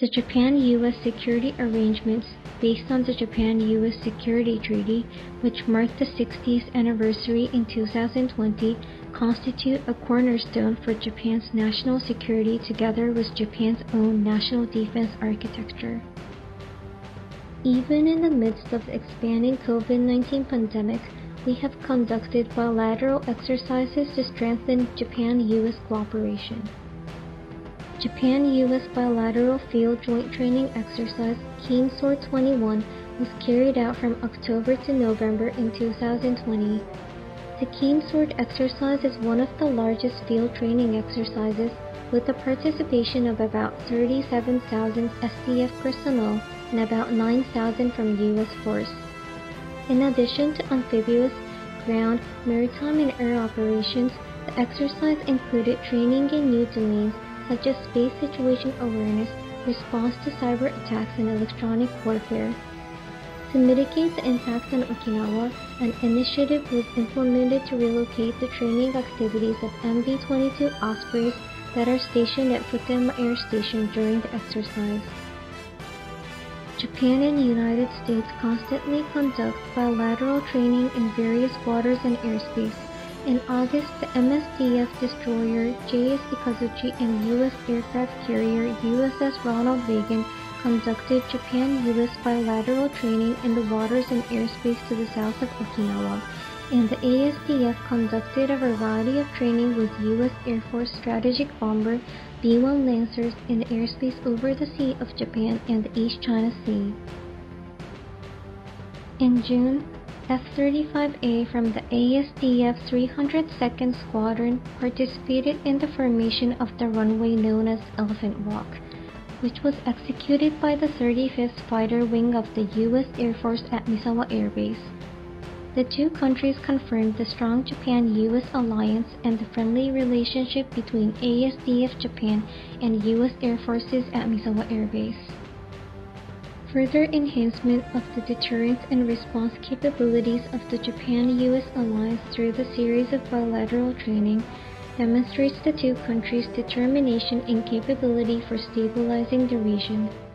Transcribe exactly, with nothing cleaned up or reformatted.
The Japan-U S Security Arrangements, based on the Japan-U S Security Treaty, which marked the sixtieth anniversary in two thousand twenty, constitute a cornerstone for Japan's national security together with Japan's own national defense architecture. Even in the midst of the expanding COVID nineteen pandemic, we have conducted bilateral exercises to strengthen Japan-U S cooperation. Japan-U S Bilateral Field Joint Training Exercise Keen Sword twenty-one was carried out from October to November in two thousand twenty. The Keen Sword exercise is one of the largest field training exercises, with the participation of about thirty-seven thousand S D F personnel and about nine thousand from U S force. In addition to amphibious, ground, maritime, and air operations, the exercise included training in new domains such as space situation awareness, response to cyber attacks, and electronic warfare. To mitigate the impacts on Okinawa, an initiative was implemented to relocate the training activities of M B twenty-two Ospreys that are stationed at Futema Air Station during the exercise. Japan and the United States constantly conduct bilateral training in various waters and airspace. In August, the M S D F destroyer J S Ikazuchi and U S aircraft carrier U S S Ronald Reagan conducted Japan-U S bilateral training in the waters and airspace to the south of Okinawa, and the A S D F conducted a variety of training with U S Air Force strategic bomber B one Lancers in the airspace over the Sea of Japan and the East China Sea. In June, F thirty-five A from the A S D F three hundred second Squadron participated in the formation of the runway known as Elephant Walk, which was executed by the thirty-fifth Fighter Wing of the U S Air Force at Misawa Air Base. The two countries confirmed the strong Japan-U S alliance and the friendly relationship between A S D F Japan and U S Air Forces at Misawa Air Base. Further enhancement of the deterrence and response capabilities of the Japan-U S alliance through the series of bilateral training demonstrates the two countries' determination and capability for stabilizing the region.